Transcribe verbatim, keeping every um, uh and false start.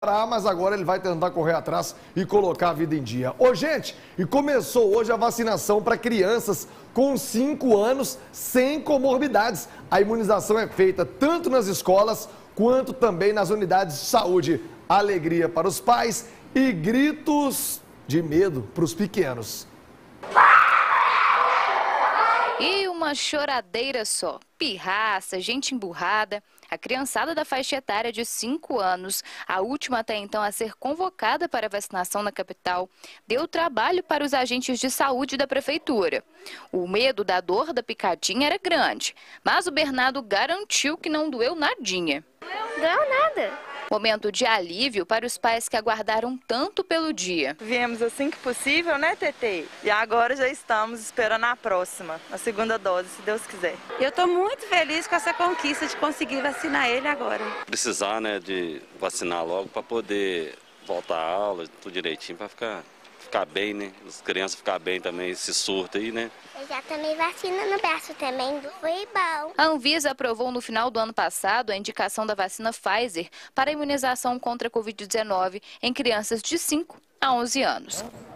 Mas agora ele vai tentar correr atrás e colocar a vida em dia. Ô, gente, e começou hoje a vacinação para crianças com cinco anos sem comorbidades. A imunização é feita tanto nas escolas quanto também nas unidades de saúde. Alegria para os pais e gritos de medo para os pequenos. E uma choradeira só, pirraça, gente emburrada. A criançada da faixa etária de cinco anos, a última até então a ser convocada para vacinação na capital, deu trabalho para os agentes de saúde da prefeitura. O medo da dor da picadinha era grande, mas o Bernardo garantiu que não doeu nadinha. Não doeu nada. Momento de alívio para os pais que aguardaram tanto pelo dia. Viemos assim que possível, né, Tetê? E agora já estamos esperando a próxima, a segunda dose, se Deus quiser. Eu estou muito feliz com essa conquista de conseguir vacinar ele agora. Precisar, né, de vacinar logo para poder voltar à aula, tudo direitinho, para ficar, ficar bem, né? As crianças ficar bem também, esse surto aí, né? Eu já tomei vacina no braço também, foi bom. A Anvisa aprovou no final do ano passado a indicação da vacina Pfizer para a imunização contra a Covid dezenove em crianças de cinco a onze anos.